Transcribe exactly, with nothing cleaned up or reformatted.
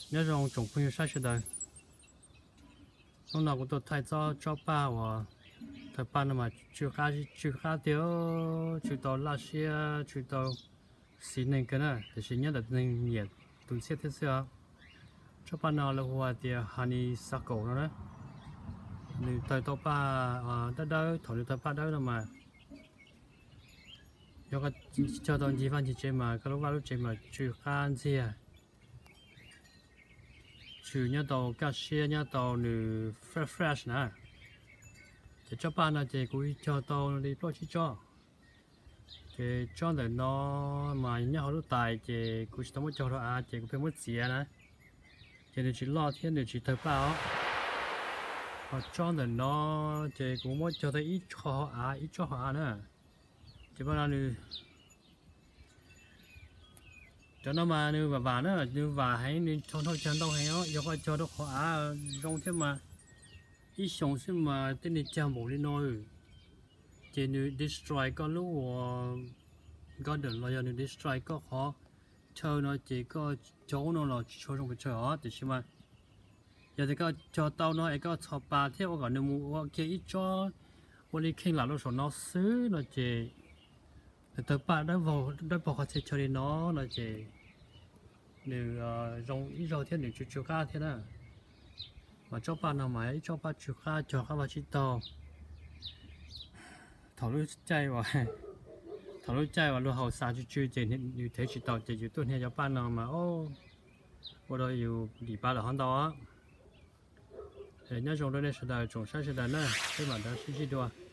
nhớ rằng trồng phun sai sẽ đời lúc nào cũng tôi thay cho cho ba và thay ba mà chưa khá chưa khá thiếu chưa tao la xe chưa tao xin nên cái này thì xin nhớ là nên nhiệt tôi sẽ thế sao cho ba nào là hoa thì honey sắc cổ nó đấy nếu thay tao ba à đã đỡ thổi được thay ba đỡ rồi mà do cái cho tao chỉ phân chỉ chơi mà cái lúc vào lúc chơi mà chưa khá gì à trừ nhá tàu cá xe nhá tàu nữ fresh fresh nè thì cho bạn là chỉ cũng cho tàu đi bao chi cho thì cho để nó mà nhá họ lúc tài thì cũng chỉ tao cho nó à thì cũng phải mất tiền nè thì nếu chỉ lo thiên nếu chỉ thợ bao họ cho để nó thì cũng muốn cho thấy ít cho họ à ít cho họ nữa thì bao nhiêu cho nó mà nếu mà vào nữa nếu vào hay nên cho thôi chân đâu hay đó do coi cho nó khó à trong thế mà ít sống xem mà tên này chào bổ lên nói chỉ nếu destroy có lúc có đừng lo cho nếu destroy có khó chơi nó chỉ có chỗ nó là chỗ trong cái chơi đó thì xem mà giờ thì có cho tao nó có cho ba theo còn nếu mua cái ít choวันนี้เข่งหลังเราสอนน้องซื้อเราเจแต่ตัวป้าได้บอกได้บอกเขาจะchơi nó là chỉ nếu rong ít rau thiên nếu chú chú cá thiên à mà cho ba nào mà cho ba chú cá cho các bạn chỉ tao thảo luận chạy vào thảo luận chạy vào lúc hậu sa chú chú chỉ nên như thế chỉ tao chỉ chú tuân theo cho ba nào mà ô ở đóอยู่đi ba là hắn đó thì nhớ trong đó này sẽ là trồng sai sẽ là nữa cái bản đó sẽ chỉ đua